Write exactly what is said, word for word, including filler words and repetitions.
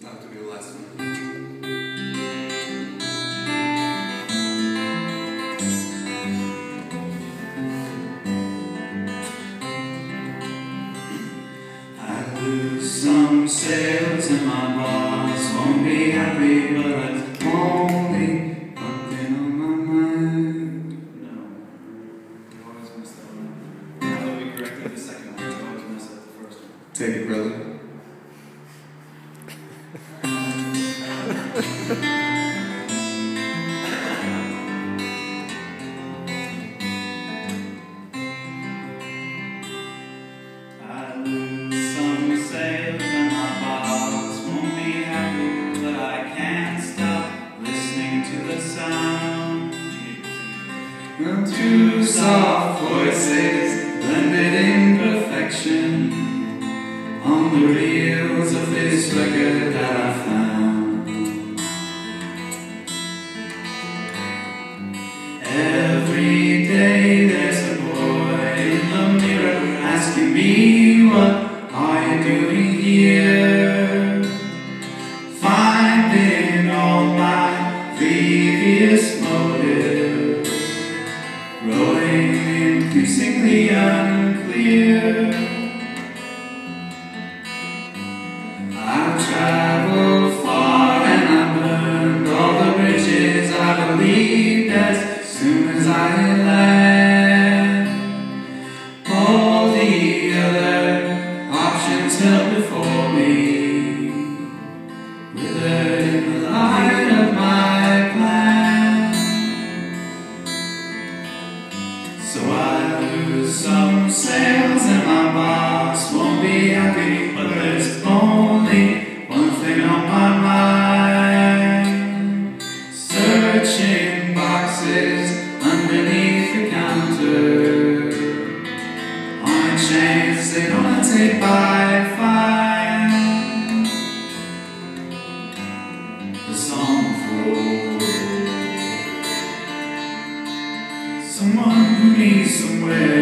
That could be the last one. Some sails in my boss won't be happy, but that's only something on my mind. No, you always mess that one up. Now that we corrected the second one, you always mess up the first one. Take it, brother. Two soft voices blended in perfection on the reels of this record that I found. Every day there's a boy in the mirror asking me, what are you doing here? Finding all my previous motives growing increasingly unclear. I've traveled far and I've burned all the bridges I believed as soon as I land. All the other options held before me withered in the light of my plan. So I lose some sails and my boss won't be happy, but there's only one thing on my mind. Searching boxes underneath the counter on a chance they don't take by fire. The song flows. Someone who needs somewhere